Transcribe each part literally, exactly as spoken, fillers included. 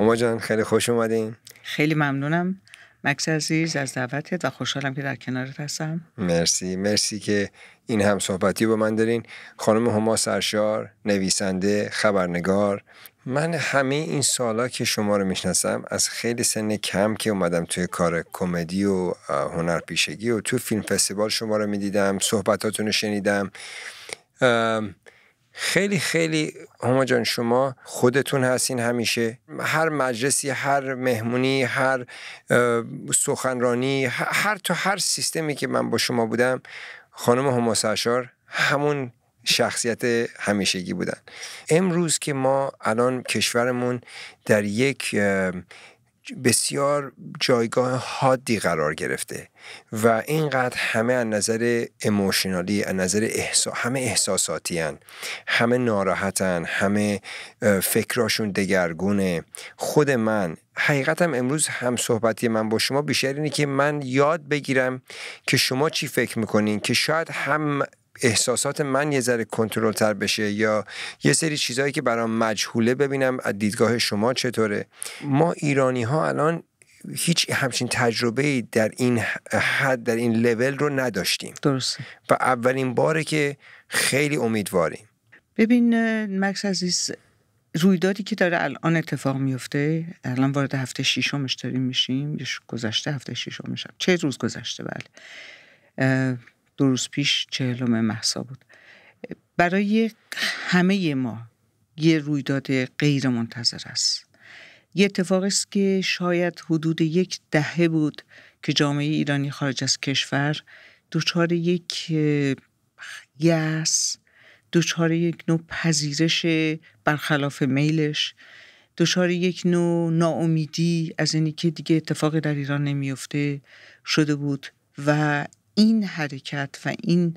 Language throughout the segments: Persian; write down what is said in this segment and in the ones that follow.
هما جان خیلی خوش اومدین. خیلی ممنونم مکس عزیز از دعوتت و خوشحالم که در کنارت هستم. مرسی مرسی که این هم صحبتی با من دارین. خانم هما سرشار، نویسنده، خبرنگار. من همه این سالا که شما رو میشناسم از خیلی سن کم که اومدم توی کار کمدی و هنرپیشگی و تو فیلم فستیوال شما رو میدیدم، صحبتاتون رو شنیدم. خیلی خیلی هما جان شما خودتون هستین، همیشه هر مجلسی، هر مهمونی، هر سخنرانی، هر تو هر سیستمی که من با شما بودم، خانم هما سرشار همون شخصیت همیشگی بودن. امروز که ما الان کشورمون در یک بسیار جایگاه حادی قرار گرفته و اینقدر همه از نظر ایموشنالی، از نظر احساس، همه احساساتی هن، همه ناراحتن، همه فکراشون دگرگونه. خود من حقیقتم امروز هم صحبتی من با شما بیشتر اینه که من یاد بگیرم که شما چی فکر میکنین، که شاید هم احساسات من یه ذره کنترل تر بشه یا یه سری چیزایی که برام مجهوله ببینم از دیدگاه شما چطوره. ما ایرانی ها الان هیچ همچین تجربه‌ای در این حد، در این لول رو نداشتیم. درسته. و اولین باره که خیلی امیدواریم. ببین مکس عزیز، رویدادی که داره الان اتفاق میفته، الان وارد هفته ششمش داریم میشیم، گذشته هفته ششمش، چه روز گذشته، بله دو روز پیش چهلم مهسا بود. برای همه ما یه رویداد غیر منتظر است. یه اتفاقی است که شاید حدود یک دهه بود که جامعه ایرانی خارج از کشور دچار یک یأس، دچار یک نوع پذیرش برخلاف میلش، دچار یک نوع ناامیدی از اینی که دیگه اتفاقی در ایران نمیفته شده بود. و این حرکت و این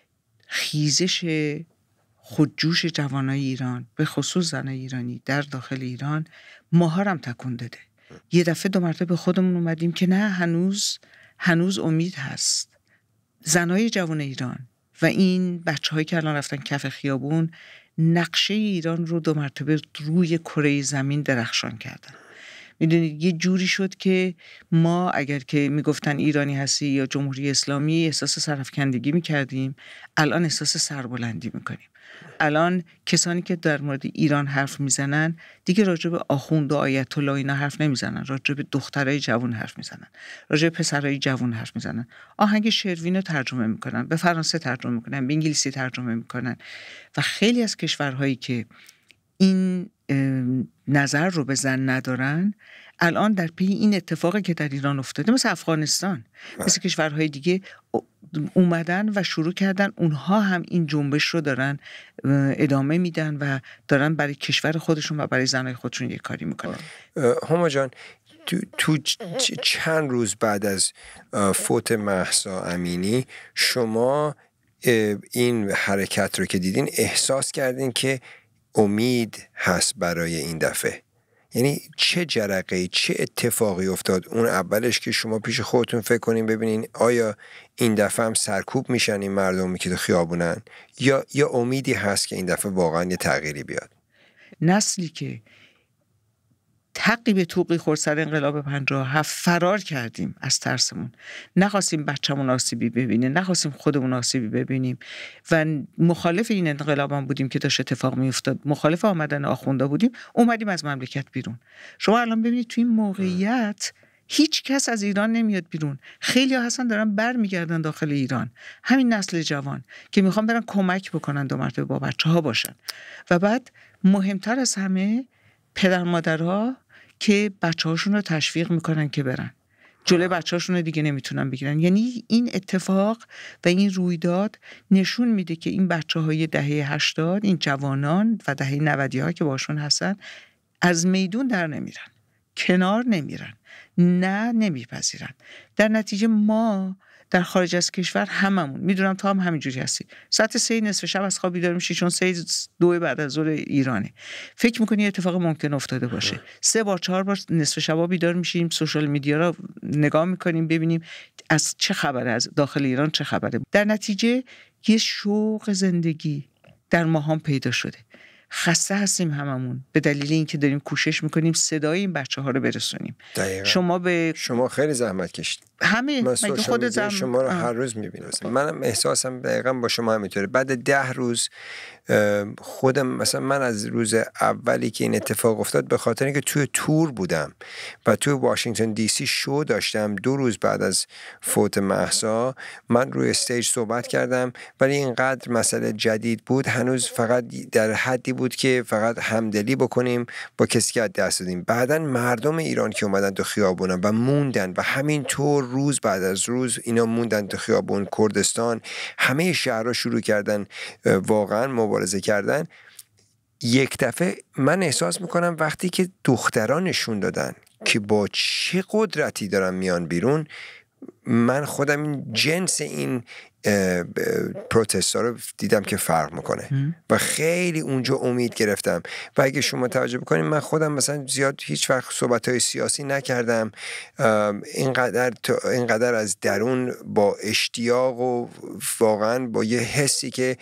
خیزش خودجوش جوانای ایران، به خصوص زنای ایرانی در داخل ایران، ماها هم تکون داده. یه دفعه دو مرتبه به خودمون اومدیم که نه، هنوز هنوز امید هست. زنای جوان ایران و این بچه‌هایی که الان رفتن کف خیابون نقشه ایران رو دو مرتبه روی کره زمین درخشان کردن. میدونید یه جوری شد که ما اگر که میگفتن ایرانی هستی یا جمهوری اسلامی احساس سرافکندگی میکردیم، الان احساس سربلندی میکنیم. الان کسانی که در مورد ایران حرف میزنن دیگه راجع به آخوند و آیت الله اینا حرف نمیزنن، راجع به دخترای جوان حرف میزنن، راجع به پسرای جوان حرف میزنن. آهنگ شروین رو ترجمه میکنن، به فرانسه ترجمه میکنن، به انگلیسی ترجمه میکنن. و خیلی از کشورهایی که این نظر رو به زن ندارن الان در پی این اتفاقی که در ایران افتاده، مثل افغانستان، مثل کشورهای دیگه اومدن و شروع کردن، اونها هم این جنبش رو دارن ادامه میدن و دارن برای کشور خودشون و برای زنای خودشون یه کاری میکنن. هما جان، تو, تو چند روز بعد از فوت مهسا امینی شما این حرکت رو که دیدین احساس کردین که امید هست برای این دفعه؟ یعنی چه جرقه‌ای، چه اتفاقی افتاد اون اولش که شما پیش خودتون فکر کنین ببینین آیا این دفعه هم سرکوب میشن این مردمی که تو خیابونن، یا یا امیدی هست که این دفعه واقعا یه تغییری بیاد؟ نسلی که تقی به توقی خورد سر انقلاب پنجاه و هفت فرار کردیم از ترسمون، نخواستیم بچه‌مون آسیبی ببینه، نخواستیم خودمون آسیبی ببینیم و مخالف این انقلاب هم بودیم که داشت اتفاق میافتاد، مخالف آمدن آخوندا بودیم، اومدیم از مملکت بیرون. شما الان ببینید تو این موقعیت هیچ کس از ایران نمیاد بیرون. خیلی ها هستن دارن بر میگردن داخل ایران، همین نسل جوان که میخوان برن کمک بکنن، دو مرتبه با بچه‌ها باشن. و بعد مهمتر از همه پدر مادرها که بچه‌هاشون رو تشویق میکنن که برن، جلوی بچه‌هاشون رو دیگه نمیتونن بگیرن. یعنی این اتفاق و این رویداد نشون میده که این بچه‌های دهه هشتاد، این جوانان و دهه نودی‌ها که باشون هستن، از میدون در نمیرن، کنار نمیرن، نه نمیپذیرن. در نتیجه ما در خارج از کشور هممون، میدونم تو هم همینجوری هستی، ساعت سه نصف شب از خواب بیدار میشی چون سه دو بعد از ظهر ایرانه، فکر میکنی اتفاق ممکن افتاده باشه. سه بار چهار بار نصف شب بیدار میشیم، سوشال میدیا رو نگاه میکنیم ببینیم از چه خبره، از داخل ایران چه خبره. در نتیجه یه شوق زندگی در ما هم پیدا شده. خسته هستیم هممون به دلیل اینکه داریم کوشش میکنیم صدای این بچه ها رو برسونیم. دقیقا. شما به شما خیلی زحمت کشید. همه من مگه خود زحمت شما رو هر روز میبینم. منم احساسم دقیقا با شما همینطوره. بعد ده روز خودم مثلا من از روز اولی که این اتفاق افتاد به خاطر اینکه توی تور بودم و توی واشنگتن دی سی شو داشتم، دو روز بعد از فوت مهسا من روی استیج صحبت کردم، ولی اینقدر مسئله جدید بود هنوز، فقط در حدی بود که فقط همدلی بکنیم با کسی که از دست دادیم. بعدن مردم ایران که اومدن تو خیابونن و موندن و همینطور روز بعد از روز اینا موندن تو خیابون، کردستان، همه شهرها شروع کردن واقعا مبارزه کردن. یک دفعه من احساس میکنم وقتی که دختران نشون دادن که با چه قدرتی دارن میان بیرون، من خودم این جنس این پروتست ها رو دیدم که فرق میکنه و خیلی اونجا امید گرفتم. و اگه شما توجه بکنید من خودم مثلا زیاد هیچ وقت صحبت های سیاسی نکردم، اینقدر اینقدر از درون با اشتیاق و واقعا با یه حسی که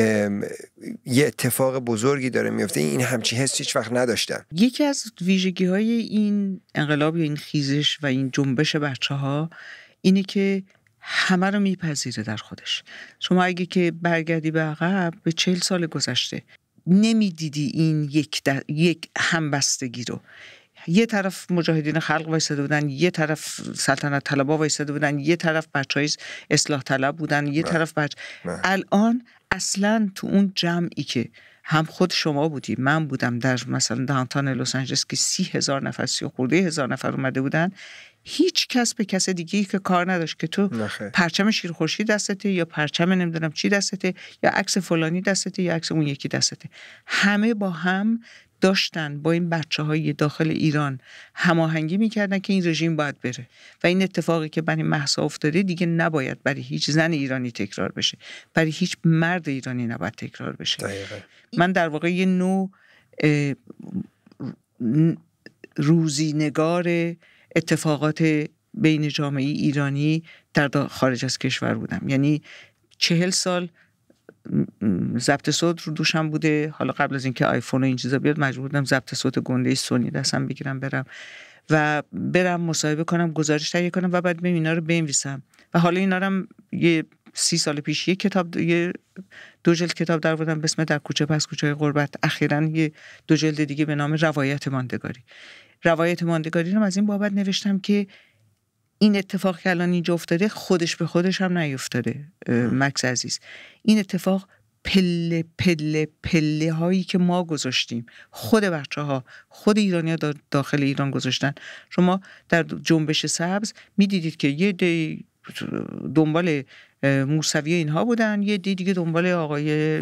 یه اتفاق بزرگی داره میفته، این همچی حس هیچ وقت نداشتم. یکی از ویژگی های این انقلاب یا این خیزش و این جنبش بچه ها اینه که همه رو میپذیره در خودش. شما اگه که برگردی به عقب به چهل سال گذشته نمیدیدی این یک, یک همبستگی رو. یه طرف مجاهدین خلق وایساده بودن، یه طرف سلطنت طلبا وایساده بودن، یه طرف بچهای اصلاح طلب بودن، یه نه. طرف بچ... نه. الان اصلا تو اون جمعی که هم خود شما بودی، من بودم، در مثلا داونتاون لس آنجلس که سی هزار نفر سی و خورده هزار نفر اومده بودن، هیچ کس به کس دیگه‌ای که کار نداشت که تو نخه. پرچم شیر خورشید دستته یا پرچم نمیدونم چی دستته یا عکس فلانی دستته یا عکس اون یکی دستته. همه با هم داشتن با این بچه‌های داخل ایران هماهنگی میکردن که این رژیم باید بره و این اتفاقی که برای مهسا افتاده دیگه نباید برای هیچ زن ایرانی تکرار بشه، برای هیچ مرد ایرانی نباید تکرار بشه. دقیقا. من در واقع یه نوع روزینگار اتفاقات بین جامعه ایرانی در خارج از کشور بودم. یعنی چهل سال ضبط صوت رو دوشم بوده، حالا قبل از اینکه آیفون و این چیزا بیاد مجبور بودم ضبط صوت گنده سونی دستم بگیرم برم و برم مصاحبه کنم، گزارش تهیه کنم و بعد برم اینا رو بنویسم. و حالا اینا رو یه سی سال پیش یه کتاب، یه دو جلد کتاب در آوردم به اسم در کوچه پس کوچه غربت. اخیراً یه دو جلد دیگه به نام روایت ماندگاری. روایت ماندگاری رو از این بابت نوشتم که این اتفاق که الان اینجا افتاده خودش به خودش هم نیفتاده مکس عزیز. این اتفاق پله پله پله هایی که ما گذاشتیم، خود بچه ها، خود ایرانی ها داخل ایران گذاشتن. شما در جنبش سبز میدیدید که یه دی دنبال موسوی اینها بودن، یه دی دیگه دنبال آقای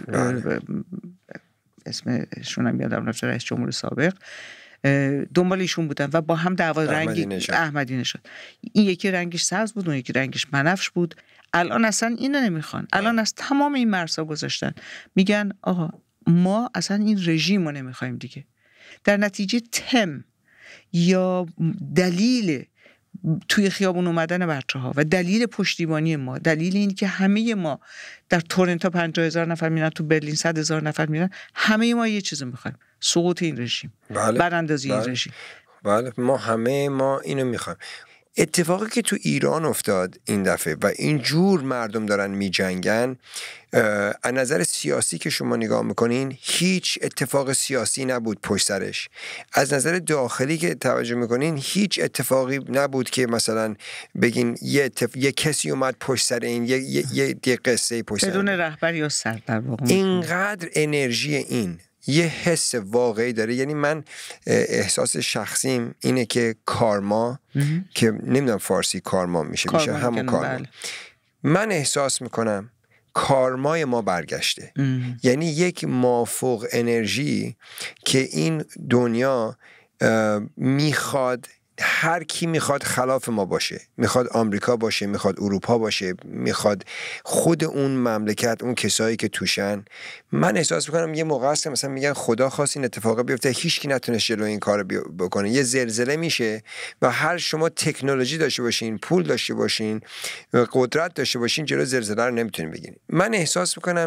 اسمشون هم یادم رفت، رئیس جمهور سابق، دنبال ایشون بودن و با هم دعوا رنگی احمدی نژاد. این یکی رنگش سبز بود، اون یکی رنگش بنفش بود. الان اصلا اینو نمیخوان، الان از تمام این مرزها گذاشتن، میگن آقا ما اصلا این رژیم رو نمیخوایم دیگه. در نتیجه تم یا دلیل توی خیابون اومدن بچه ها و دلیل پشتیبانی ما، دلیل این که همه ما در تورنتو پنجاه هزار نفر میرن، تو برلین صد هزار نفر میرن، همه ما یه چیز میخوایم، سقوط این رژیم، بله. براندازی بله. این رژیم. بله ما همه ما اینو میخوایم. اتفاقی که تو ایران افتاد این دفعه و این جور مردم دارن می جنگن، از نظر سیاسی که شما نگاه میکنین هیچ اتفاق سیاسی نبود پشت سرش. از نظر داخلی که توجه میکنین هیچ اتفاقی نبود که مثلا بگین یه, اتف... یه کسی اومد پشت سر این، یه, یه... یه... یه قصه پشت سر بدون رهبر یا سر در واقع. اینقدر انرژی این یه حس واقعی داره. یعنی من احساس شخصیم اینه که کارما که نمیدونم فارسی کارما میشه میشه همون کارما. بله. من احساس میکنم کارمای ما برگشته. ام. یعنی یک مافوق انرژی که این دنیا میخواد، هر کی میخواد خلاف ما باشه، میخواد آمریکا باشه، میخواد اروپا باشه، میخواد خود اون مملکت، اون کسایی که توشن. من احساس میکنم یه موقع است که مثلا میگن خدا خواست این اتفاق بیفته، هیچ کی نتونست جلو این کارو بکنه. یه زلزله میشه و هر شما تکنولوژی داشته باشین، پول داشته باشین، قدرت داشته باشین، جلو زلزله رو نمیتونین بگیرین. من احساس میکنم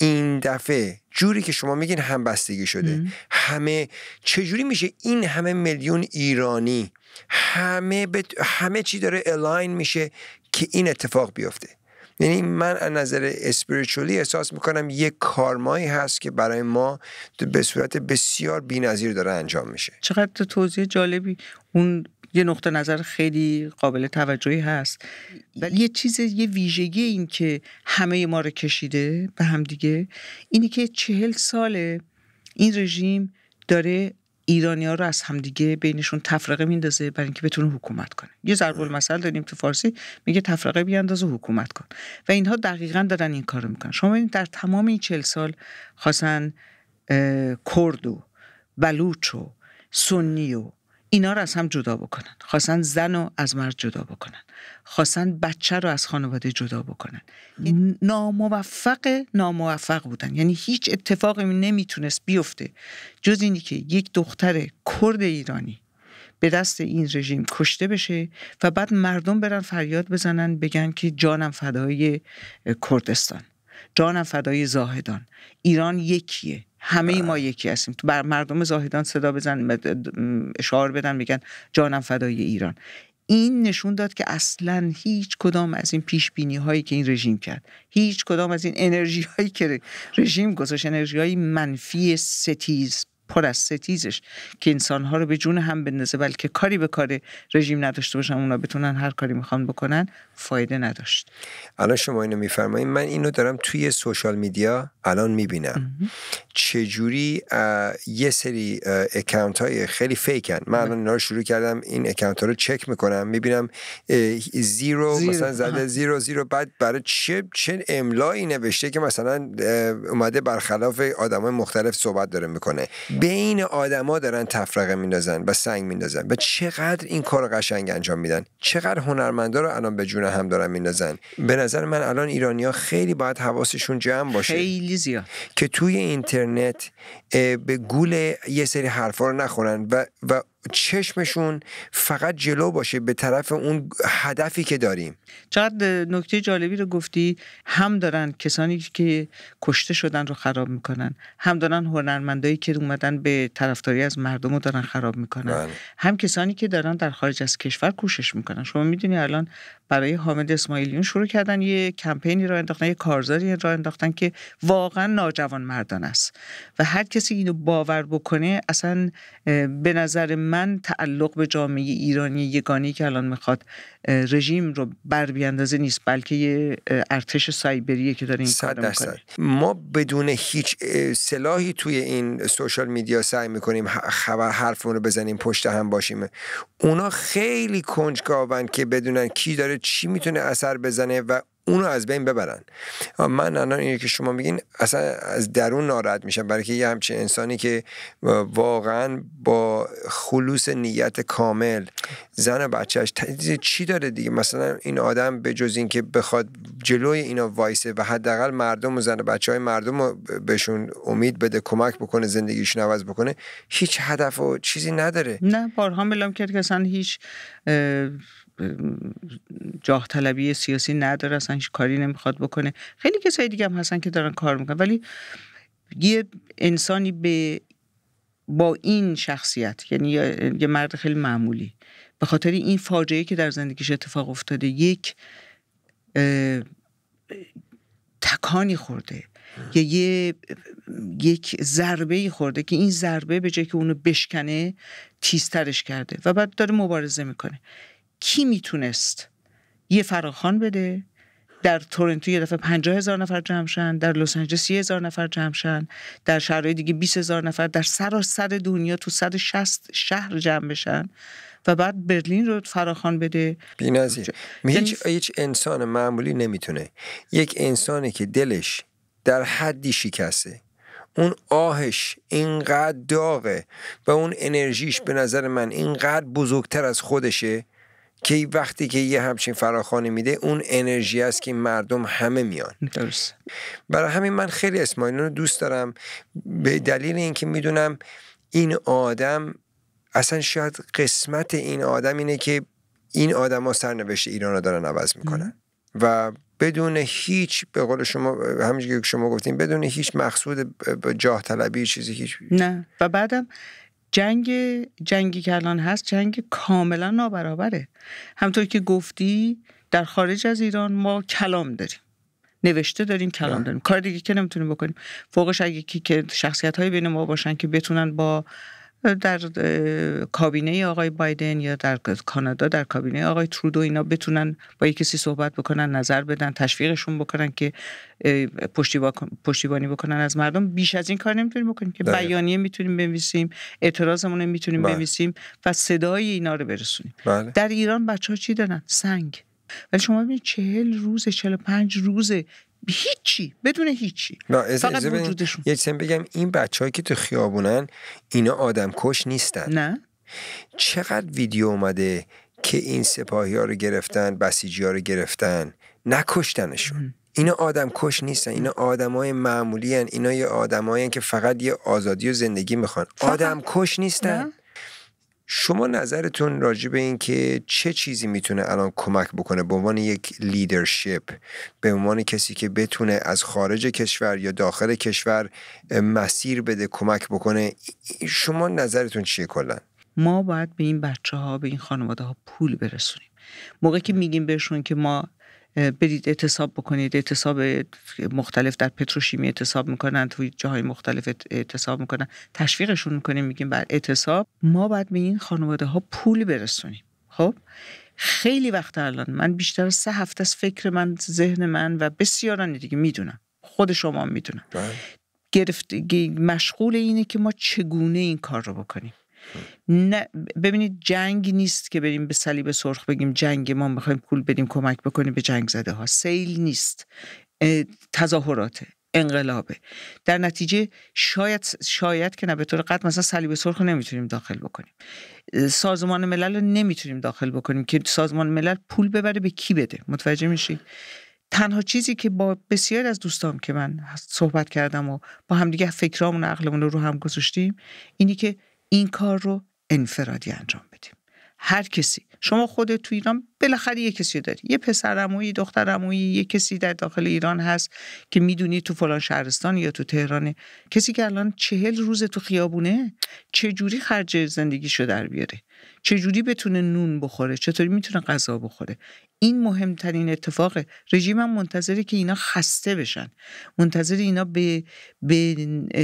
این دفعه جوری که شما میگین همبستگی شده ام. همه چجوری میشه این همه میلیون ایرانی همه بت... همه چی داره الاین میشه که این اتفاق بیفته؟ یعنی من از نظر اسپریچولی احساس میکنم یک کارمایی هست که برای ما به صورت بسیار بی‌نظیر داره انجام میشه. چقدر توضیح جالبی. اون یه نقطه نظر خیلی قابل توجهی هست، ولی یه چیز، یه ویژگی این که همه ما رو کشیده به هم دیگه اینی که چهل ساله این رژیم داره ایرانی‌ها رو از همدیگه بینشون تفرقه میندازه برای اینکه بتونه حکومت کنه. یه ضرب المثل داریم تو فارسی میگه تفرقه بیانداز و حکومت کن، و اینها دقیقاً دارن این کارو میکنن. شما ببینید در تمام این چهل سال خواستن کرد و بلوچ و سنی و اینا رو از هم جدا بکنن، خواستن زن رو از مرد جدا بکنن، خواستن بچه رو از خانواده جدا بکنن. ناموفق ناموفق بودن، یعنی هیچ اتفاقی نمیتونست بیفته جز اینی که یک دختر کرد ایرانی به دست این رژیم کشته بشه و بعد مردم برن فریاد بزنن بگن که جانم فدای کردستان، جانم فدای زاهدان، ایران یکیه، همه ما یکی هستیم. تو بر مردم زاهدان صدا بزن، اشعار بدن، بگن جانم فدای ایران. این نشون داد که اصلاً هیچ کدام از این پیش بینی هایی که این رژیم کرد، هیچ کدام از این انرژی هایی که رژیم گذاشت، انرژی های منفی ستیز پر از ستیزش که انسان‌ها رو به جون هم بندازه بلکه کاری به کار رژیم نداشته باشن، اونا بتونن هر کاری میخوان بکنن، فایده نداشت. الان شما اینو میفرمایید، من اینو دارم توی سوشال میدیا الان میبینم چجوری یه سری اکانت های خیلی فیکن. من الان اینا رو شروع کردم این اکانت ها رو چک میکنم، میبینم زیرو, زیرو. مثلا زده زیرو زیرو، بعد برای چه چه املایی نوشته که مثلا اومده برخلاف آدمای مختلف صحبت داره میکنه. بین آدما دارن تفرقه میندازن و سنگ میندازن و چقدر این کارو قشنگ انجام میدن، چقدر هنرمندا رو الان به جون هم دارن میندازن. به نظر من الان ایرانی‌ها خیلی باید حواسشون جمع باشه، خیلی زیاد، که توی اینترنت به گول یه سری حرفا رو نخورن و و چشمشون فقط جلو باشه به طرف اون هدفی که داریم. چقدر نکته جالبی رو گفتی. هم دارن کسانی که کشته شدن رو خراب میکنن، هم دارن هنرمندایی که اومدن به طرفداری از مردم رو دارن خراب میکنن، بله. هم کسانی که دارن در خارج از کشور کوشش میکنن. شما میدونی الان برای حامد اسماعیلیون شروع کردن یه کمپینی رو انداختن، یه کارزاری رو انداختن که واقعا ناجوان مردان است و هر کسی اینو باور بکنه اصلا به نظر من تعلق به جامعه ایرانی یگانه‌ای که الان میخواد رژیم رو بر بیاندازه نیست، بلکه یه ارتش سایبریه که داره این کارو میکنه. ما بدون هیچ سلاحی توی این سوشال میدیا سعی میکنیم خبر حرفمون رو بزنیم پشت هم باشیم. اونا خیلی کنجکاون که بدونن کی داره چی میتونه اثر بزنه و اونو از بین ببرن. من الان اینو که شما میگین اصلا از درون ناراحت میشم، برای که یه همچین انسانی که واقعا با خلوص نیت کامل زن و بچهش چی داره دیگه، مثلا این آدم به جز این که بخواد جلوی اینا وایسه و حداقل مردم و زن و بچهای مردم رو بهشون امید بده، کمک بکنه، زندگیشون عوض بکنه، هیچ هدف و چیزی نداره. نه بارها اعلام کرد که اصلا هیچ جاه طلبی سیاسی نداره، اصلا هیچ کاری نمیخواد بکنه. خیلی کسای دیگه هم هستن که دارن کار میکنن، ولی یه انسانی به با این شخصیت، یعنی یه مرد خیلی معمولی، به خاطر این فاجعه‌ای که در زندگیش اتفاق افتاده یک تکانی خورده یا یه یک ضربه‌ای خورده که این ضربه به جای که اونو بشکنه تیزترش کرده و بعد داره مبارزه میکنه. کی میتونست یه فراخوان بده در تورنتو یه دفعه پنجاه هزار نفر جمع شن، در لس آنجلس سی هزار نفر جمع شن، در شهرهای دیگه بیست هزار نفر، در سراسر دنیا تو صد و شصت شهر جمع بشن و بعد برلین رو فراخوان بده؟ بی‌نظیر. هیچ هیچ انسان معمولی نمیتونه. یک انسانی که دلش در حدی شکسته، اون آهش اینقدر داغه و اون انرژیش به نظر من اینقدر بزرگتر از خودشه که وقتی که یه همچین فراخوانی میده اون انرژی است که مردم همه میان. درست. برای همین من خیلی اسماعیلیون رو دوست دارم، به دلیل اینکه میدونم این آدم اصلا شاید قسمت این آدم اینه که این آدم ها سرنوشت ایران رو دارن عوض میکنن ام. و بدون هیچ، به قول شما همینجوری که شما گفتین، بدون هیچ مقصود جاه طلبی چیزی هیچ. نه. و بعدم جنگ جنگی که الان هست جنگ کاملا نابرابره. همونطور که گفتی در خارج از ایران ما کلام داریم، نوشته داریم، کلام نه. داریم، کار دیگه که نمیتونیم بکنیم. فوقش اگه که شخصیت‌های بین ما باشن که بتونن با در کابینه آقای بایدن یا در کانادا در کابینه آقای ترودو اینا بتونن با یک کسی صحبت بکنن، نظر بدن، تشویقشون بکنن که پشتیبانی بکنن از مردم، بیش از این کار نمیتونیم بکنیم که داید. بیانیه میتونیم بنویسیم، اعتراضمون میتونیم بنویسیم و صدای اینا رو برسونیم. بله. در ایران بچه‌ها چی دارن؟ سنگ. ولی شما ببینید چهل روز چهل و پنج روزه هیچی، بدون هیچی، فقط وجودشون. یه چیزی بگم، این بچه‌هایی که تو خیابونن اینا آدم کش نیستن. نه. چقدر ویدیو اومده که این سپاهی ها رو گرفتن، بسیجی ها رو گرفتن، نکشتنشون. اینا آدم کش نیستن، اینا آدم های معمولی هن. اینا یه آدم هایی هن که فقط یه آزادی و زندگی میخوان، آدم کش نیستن. نه؟ شما نظرتون راجع به این که چه چیزی میتونه الان کمک بکنه به عنوان یک لیدرشپ، به عنوان کسی که بتونه از خارج کشور یا داخل کشور مسیر بده، کمک بکنه، شما نظرتون چیه کلا؟ ما باید به این بچه ها، به این خانواده ها پول برسونیم. موقعی که میگیم بهشون که ما برید اعتصاب بکنید، اعتصاب مختلف در پتروشیمی اعتصاب میکنن، توی جاهای مختلف اعتصاب میکنن، تشویقشون میکنیم، میگیم بر اعتصاب، ما باید به این خانواده ها پول برسونیم. خب خیلی وقت الان من بیشتر از سه هفته از فکر من، ذهن من و بسیاران دیگه میدونم، خود شما میدونم، گرفت مشغول اینه که ما چگونه این کار رو بکنیم. نه ببینید، جنگ نیست که بریم به صلیب سرخ بگیم جنگ، ما میخوایم پول بدیم کمک بکنیم به جنگ زده ها. سیل نیست، تظاهراته، انقلابه. در نتیجه شاید شاید که نه به طور قطع مثلا صلیب سرخ رو نمیتونیم داخل بکنیم، سازمان ملل رو نمیتونیم داخل بکنیم که سازمان ملل پول ببره به کی بده. متوجه میشی؟ تنها چیزی که با بسیار از دوستام که من صحبت کردم و با همدیگه فکرامون و عقلمون رو هم گذاشتیم اینی که این کار رو انفرادی انجام بدیم. هر کسی، شما خودت تو ایران بالاخره یه کسی داری، یه پسر عمویی، دختر عمویی، یه کسی در داخل ایران هست که میدونی تو فلان شهرستان یا تو تهران، کسی که الان چهل روز تو خیابونه، چه جوری خرج زندگیشو در بیاره، چه جوری بتونه نون بخوره، چطوری میتونه غذا بخوره. این مهمترین اتفاقه. رژیم هم منتظره که اینا خسته بشن، منتظر اینا به به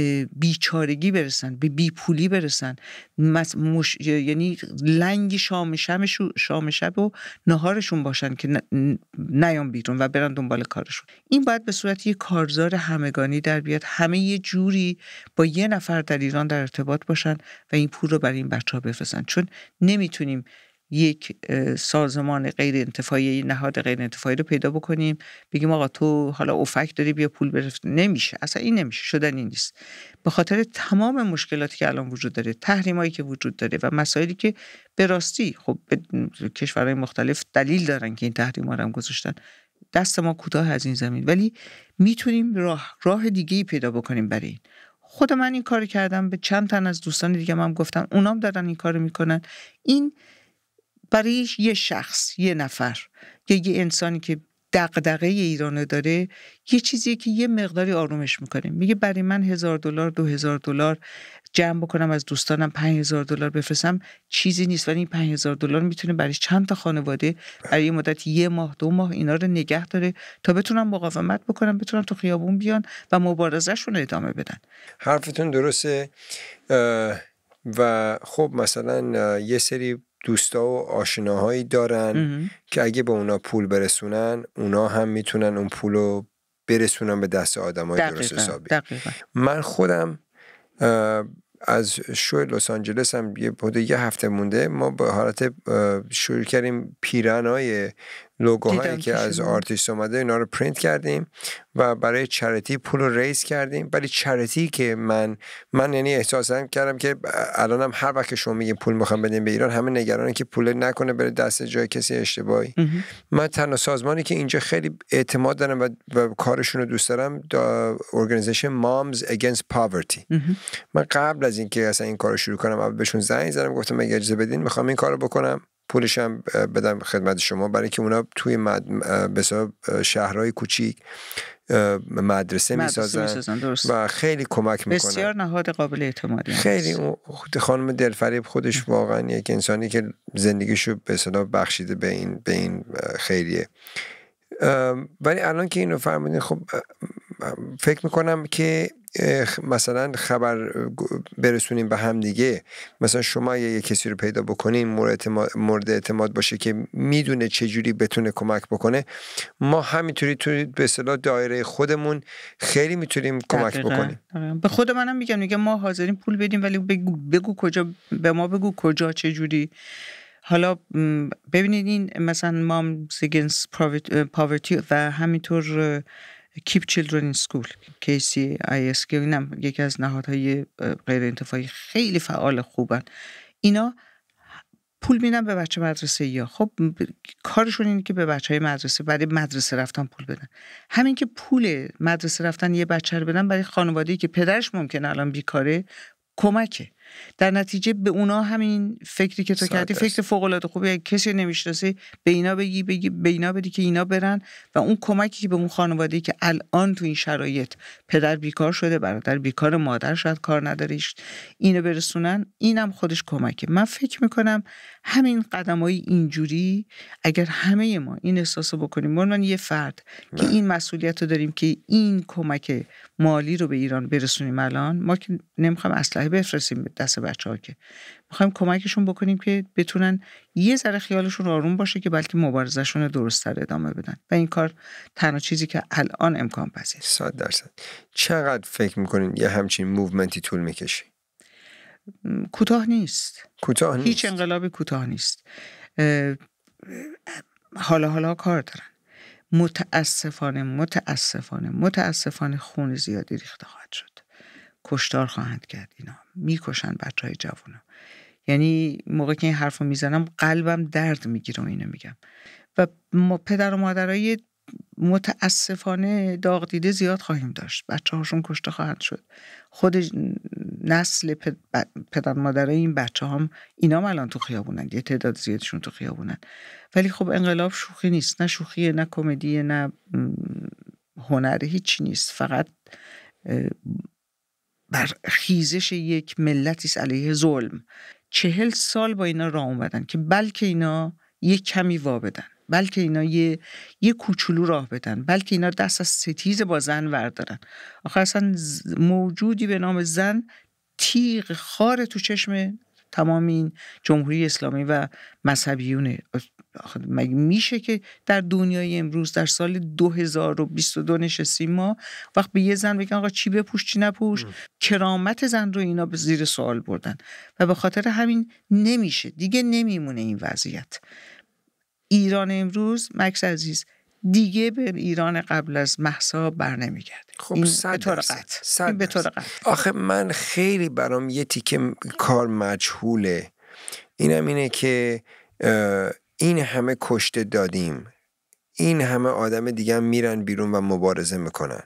بیچارگی برسن، به بیپولی برسن، مش... یعنی لنگ شام شبش شام شب و نهارشون باشن که نیام بیرون و برن دنبال کارشون. این باید به صورت یک کارزار همگانی در بیاد، همه یه جوری با یه نفر در ایران در ارتباط باشن و این پول رو برای این بچه‌ها بفرستن. چون نمیتونیم یک سازمان غیر انتفاعی، نهاد غیر انتفاعی رو پیدا بکنیم بگیم آقا تو حالا افک داری بیا پول برفت. نمیشه، اصلا این نمیشه، شدنی نیست. به خاطر تمام مشکلاتی که الان وجود داره، تحریمایی که وجود داره و مسائلی که به راستی خب کشورهای مختلف دلیل دارن که این تحریما رو هم گذاشتن، دست ما کوتاه از این زمین، ولی میتونیم راه راه دیگه‌ای پیدا بکنیم برای این. خود من این کارو کردم، به چند تن از دوستان دیگه هم گفتم، اونام دارن این کارو میکنن. این برای یه شخص، یه نفر یا یه انسانی که دغدغه ایرانو داره، یه چیزیه که یه مقداری آرومش میکنه. میگه برای من هزار دلار، دو هزار دلار جمع بکنم از دوستانم، پنج هزار دلار بفرستم چیزی نیست، ولی این پنج هزار دلار میتونه برای چند تا خانواده برای یه مدت یه ماه دو ماه اینا رو نگه داره تا بتونن مقاومت بکنن، بتونن تو خیابون بیان و مبارزهشون رو ادامه بدن. حرفتون درسته. و خب مثلا یه سری دوستا و آشناهایی دارن ام. که اگه به اونا پول برسونن، اونا هم میتونن اون پولو برسونن به دست آدمای درست حسابی. من خودم از شو لس آنجلس هم یه بوده یه هفته مونده، ما به حالت شروع کردیم پیرنای لوگوهایی که از آرتیست اومده اینا رو پرینت کردیم و برای چریتی پول رو ریز کردیم. ولی چریتی که من من یعنی احساس کردم که الانم هر وقت که شما میگین پول میخوام بدیم به ایران، همه نگرانن که پول نکنه بره دست جای کسی اشتباهی. من تنها سازمانی که اینجا خیلی اعتماد دارم و, و کارشون رو دوست دارم ارگانیزیشن Moms Against Poverty. من قبل از اینکه اصلا این کارو شروع کنم اول بهشون زنگ زدم، گفتم اگه اجازه بدین میخوام این کارو بکنم، پولش هم بدم خدمت شما، برای که اونا توی مد... بسیار شهرهای کوچیک مدرسه میسازن و خیلی کمک میکنن. بسیار نهاد قابل اعتمادی. خیلی خانم دلفریب خودش واقعا یک انسانی که زندگیشو به اصطلاح بخشیده به این به این خیریه. ولی الان که اینو فرمودین، خب فکر میکنم که مثلا خبر برسونیم به هم دیگه، مثلا شما یه کسی رو پیدا بکنین مورد اعتماد, مورد اعتماد باشه که میدونه چجوری بتونه کمک بکنه، ما همینطوری توی به اصطلاح دایره خودمون خیلی میتونیم کمک بکنیم. به خود منم میگم میگم ما حاضرین پول بدیم، ولی بگو, بگو کجا، به ما بگو کجا چجوری. حالا ببینید این مثلا Moms Against Poverty و همینطور Keep Children in School کی سی آی اس که اینم یکی از نهادهای غیر انتفاعی خیلی فعال خوبن، اینا پول میدن به بچه مدرسه یا خب کارشون اینه که به بچهای مدرسه برای مدرسه رفتن پول بدن. همین که پول مدرسه رفتن یه بچه رو بدن برای خانواده‌ای که پدرش ممکنه الان بیکاره کمکه. در نتیجه به اونا همین فکری که تو کردی فکر فوق‌العاده خوبه. کسی نمیشناسه به اینا بگی بگی به اینا بدی که اینا برن و اون کمکی که به اون خانواده‌ای که الان تو این شرایط پدر بیکار شده، برادر بیکار، مادر شاید کار نداریش، اینو برسونن، اینم خودش کمکه. من فکر میکنم همین قدمای اینجوری اگر همه ما این احساسو بکنیم، من یه فرد که این مسئولیت رو داریم که این کمک مالی رو به ایران برسونیم، الان ما که نمیخوام اسلحه بفرستیم دست بچه‌ها، که میخوایم کمکشون بکنیم که بتونن یه ذره خیالشون آروم باشه که بلکه مبارزهشون رو درست‌تر ادامه بدن و این کار تنها چیزی که الان امکان پذیره. صد درصد. چقدر فکر میکنین یه همچین موومنتی طول میکشه؟ کوتاه نیست. کوتاه نیست. هیچ انقلابی کوتاه نیست. حالا حالا کار دارن. متاسفانه متاسفانه متاسفانه خون زیادی ریخته خواهد شد. کشتار خواهند کرد، اینا میکشن بچهای جوونا. یعنی موقع که این حرفو میزنم قلبم درد میگیره و اینو میگم. و ما پدر و مادرای متاسفانه داغ دیده زیاد خواهیم داشت. بچه‌هاشون کشته خواهند شد. خود نسل پدر مادرای این بچه‌هام اینا هم الان تو خیابونن، یه تعداد زیادشون تو خیابونن. ولی خب انقلاب شوخی نیست، نه شوخیه، نه کمدیه، نه هنر، هیچ نیست. فقط بر خیزش یک ملتی است علیه ظلم. چهل سال با اینا راه اومدن که بلکه اینا یک کمی وا بدن، بلکه اینا یه یه کوچولو راه بدن، بلکه اینا دست از ستیز با زن وردارن. آخه اصلا موجودی به نام زن تیغ خار تو چشم تمام این جمهوری اسلامی و مذهبیونه. مگه میشه که در دنیای امروز در سال دو هزار و بیست و دو نشستیم ما وقت به یه زن بگن آقا چی بپوش چی نپوش؟ ام. کرامت زن رو اینا به زیر سوال بردن و به خاطر همین نمیشه دیگه، نمیمونه این وضعیت. ایران امروز مکس عزیز دیگه به ایران قبل از مهسا بر نمیگرده. خب این به طور قطع. این به طور قطع. آخه من خیلی برام یه تیکه کار مجهوله. اینم اینه که این همه کشته دادیم، این همه آدم دیگه هم میرن بیرون و مبارزه میکنن.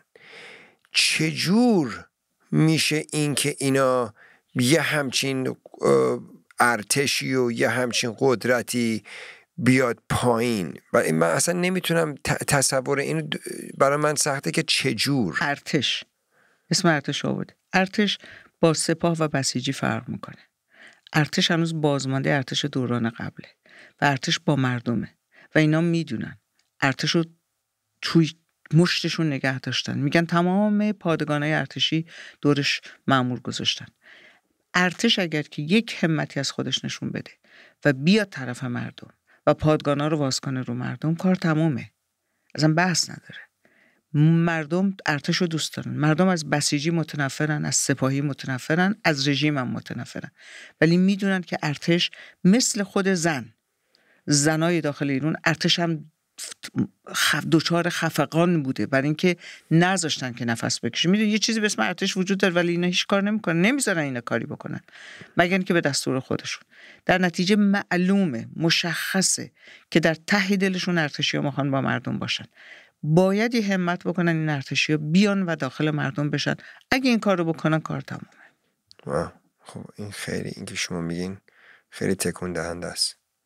چجور میشه این که اینا یه همچین ارتشی و یه همچین قدرتی بیاد پایین؟ و من اصلا نمیتونم تصور اینو، برای من سخته که چجور. ارتش، اسم ارتش آورد. ارتش با سپاه و بسیجی فرق میکنه. ارتش هنوز بازمانده ارتش دوران قبله و ارتش با مردمه و اینا میدونن. ارتش رو توی مشتشون نگه داشتن. میگن تمام پادگانای ارتشی دورش مأمور گذاشتن. ارتش اگر که یک همتی از خودش نشون بده و بیاد طرف مردم و پادگانا رو واز کنه رو مردم، کار تمومه. اصلا بحث نداره. مردم ارتش رو دوست دارن. مردم از بسیجی متنفرن، از سپاهی متنفرن، از رژیم هم متنفرن، ولی میدونن که ارتش مثل خود زن، زنای داخل ایران، ارتش هم خف دوچار خفقان بوده برای اینکه نذاشتن که نفس بکشه. میدونی یه چیزی به اسم ارتش وجود داره ولی اینا هیچ کار نمیکنن، نمیذارن اینا کاری بکنن مگر اینکه به دستور خودشون. در نتیجه معلومه، مشخصه که در ته دلشون ارتشی‌ها میخوان با مردم باشن. باید یه همت بکنن این ارتشی‌ها بیان و داخل مردم بشن. اگه این کارو بکنن کار تمومه. واو، خب این خیلی، این که شما میگین خیلی تکون دهنده است.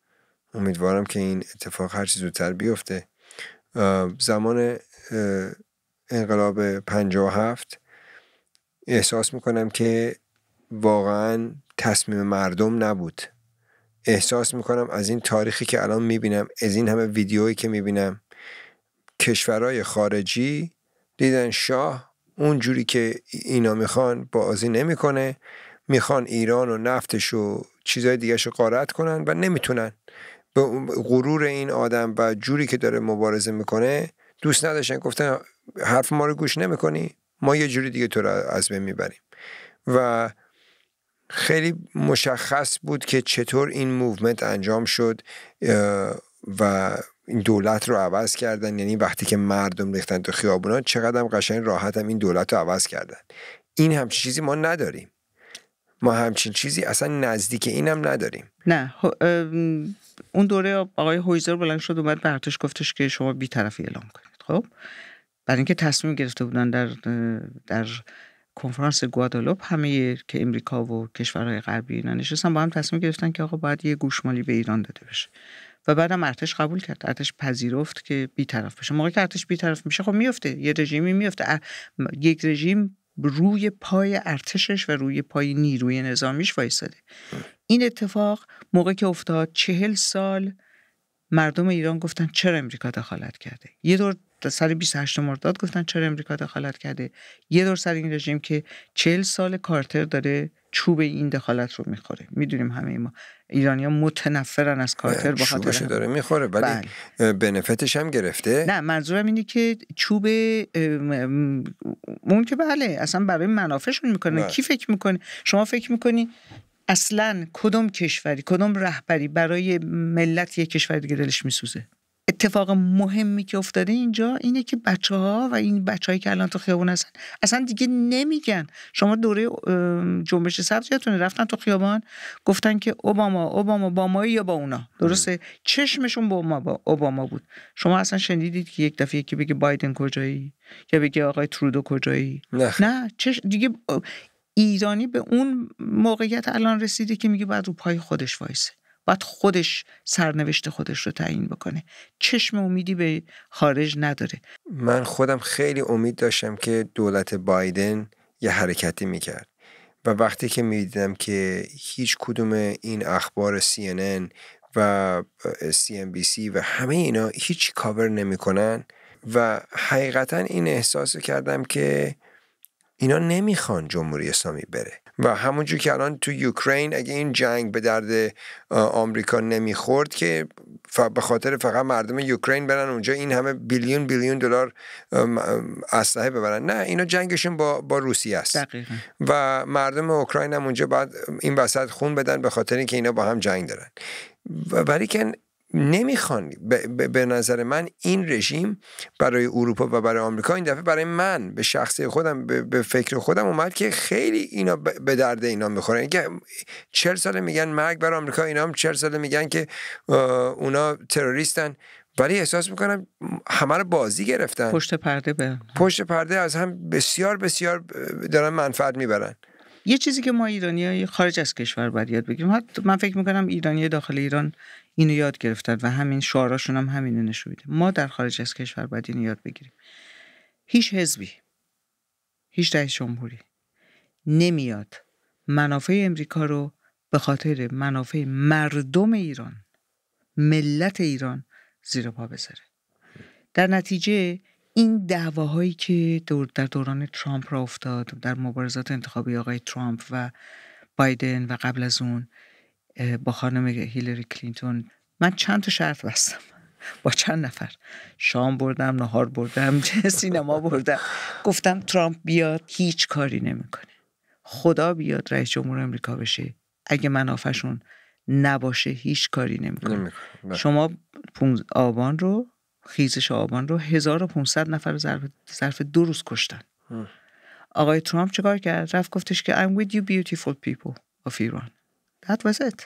امیدوارم که این اتفاق هر چیز زودتر بیفته. زمان انقلاب پنجاه و هفت احساس میکنم که واقعا تصمیم مردم نبود. احساس میکنم از این تاریخی که الان میبینم، از این همه ویدیویی که میبینم، کشورهای خارجی دیدن شاه اونجوری که اینا میخوان بازی نمیکنه، میخوان ایران و نفتش و چیزای دیگه شو غارت کنن و نمیتونن. به غرور این آدم و جوری که داره مبارزه میکنه دوست نداشتن، گفتن حرف ما رو گوش نمیکنی، ما یه جوری دیگه تو رو از بین میبریم. و خیلی مشخص بود که چطور این موومنت انجام شد و این دولت رو عوض کردن. یعنی وقتی که مردم ریختن تو خیابونا چقدر هم قشنگ راحت هم این دولت رو عوض کردن. این همچین چیزی ما نداریم. ما همچین چیزی اصلا نزدیک اینم نداریم. نه اون دوره آقای هویزر بلند شد اومد به ارتش گفتش که شما بی‌طرفی اعلام کنید. خب برای اینکه تصمیم گرفته بودن در در کنفرانس گوادالوپ همه که امریکا و کشورهای غربی اینا نشستن با هم تصمیم گرفتن که آقا باید یه گوشمالی به ایران داده بشه و بعدم ارتش قبول کرد. ارتش پذیرفت که بی‌طرف بشه. موقعی که ارتش بی‌طرف میشه خب میفته، یه رژیمی میفته. یک رژیم روی پای ارتشش و روی پای نیروی نظامیش وایساده. این اتفاق موقعی که افتاد چهل سال مردم ایران گفتن چرا امریکا دخالت کرده. یه دور سر بیست و هشتم مرداد گفتن چرا امریکا دخالت کرده. یه دور سر این رژیم که چهل سال کارتر داره چوب این دخالت رو میخوره. میدونیم همه ما ایرانی‌ها متنفرن از کارتر به خاطر چوبش داره میخوره ولی بنفتش هم گرفته. نه منظورم اینه که چوب اون که بله اصلا برای منافعشون میکنه. کی فکر میکنه؟ شما فکر میکنی اصلاً کدوم کشوری کدوم رهبری برای ملت یک کشور دیگه دلش میسوزه؟ اتفاق مهمی که افتاده اینجا اینه که بچه‌ها و این بچه‌هایی که الان تو خیابون هستن اصلا دیگه نمیگن. شما دوره جنبش سبز یادتونه رفتن تو خیابان گفتن که اوباما اوباما با ما یا با اونا، درسته؟ چشمشون با ما با اوباما بود. شما اصلا شنیدید که یک دفعه که بگه بایدن کجایی یا بگه آقای ترودو کجایی؟ نه, نه. چش دیگه ایرانی به اون موقعیت الان رسیده که میگه باید رو پای خودش وایسه، باید خودش سرنوشت خودش رو تعیین بکنه، چشم امیدی به خارج نداره. من خودم خیلی امید داشتم که دولت بایدن یه حرکتی میکرد و وقتی که میدیدم که هیچ کدوم این اخبار سی ان ان و سی ام بی سی و همه اینا هیچ کاور نمیکنن و حقیقتا این احساس کردم که اینا نمیخوان جمهوری اسلامی بره و همونجور که الان تو یوکرین اگه این جنگ به درد آمریکا نمیخورد که به خاطر فقط مردم یوکرین برن اونجا این همه بیلیون بیلیون دلار اسلحه ببرن، نه اینا جنگشون با با روسیه است. دقیقاً. و مردم اوکراین هم اونجا بعد این وسط خون بدن به خاطر اینکه اینا با هم جنگ دارن و برای که نمیخوان. به نظر من این رژیم برای اروپا و برای آمریکا این دفعه برای من به شخصی خودم به فکر خودم اومد که خیلی اینا به درد اینا میخورن. اینکه چهل سال میگن مرگ بر آمریکا، اینا هم چهل سال میگن که اونا تروریستن، ولی احساس میکنم همه رو بازی گرفتن، پشت پرده به پشت پرده از هم بسیار بسیار دارن منفعت میبرن. یه چیزی که ما ایرانی‌ها خارج از کشور باید یاد بگیریم، حتی من فکر میکنم ایرانی داخل ایران اینو یاد گرفتن و همین شعاراشون هم همینو نشون میده. ما در خارج از کشور باید اینو یاد بگیریم. هیچ حزبی، هیچ رئیس جمهوری نمیاد منافع امریکا رو به خاطر منافع مردم ایران، ملت ایران زیر پا بذاره. در نتیجه این دعواهایی که دور در دوران ترامپ را افتاد، در مبارزات انتخابی آقای ترامپ و بایدن و قبل از اون با خانم هیلاری کلینتون، من چند تا شرط بستم با چند نفر، شام بردم، نهار بردم، سینما بردم، گفتم ترامپ بیاد هیچ کاری نمیکنه، خدا بیاد رئیس جمهور امریکا بشه اگه منافعشون نباشه هیچ کاری نمیکنه. شما آبان رو خیزش آبان رو هزار و پانصد نفر ظرف دو روز کشتن. هم. آقای ترامپ چیکار کرد؟ رفت گفتش که I'm with you beautiful people of Iran. That was it.